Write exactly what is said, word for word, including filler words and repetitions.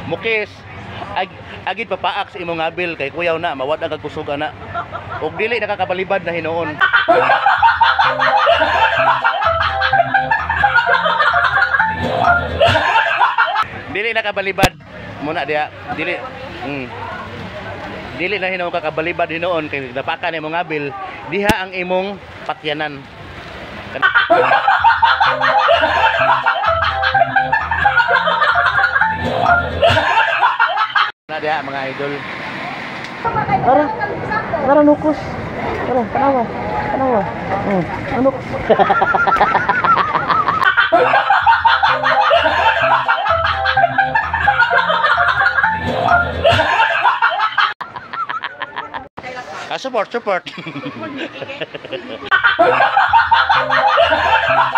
Mukis. Ag agid papaak sa imong abil kay kuyaw na mawad ang kagkusog ana. Ug dili nakakabalibad na hinuon. Dili nakabalibad muna diha. Dili. Mm. Dili na hinuon kakabalibad hinuon kay napakan imong abil diha ang imong pakyanan. Na dia mga idol. Tara. Tara nukos. Tara, tanawa. Tanawa. Hmm, anok. Ah, support, support.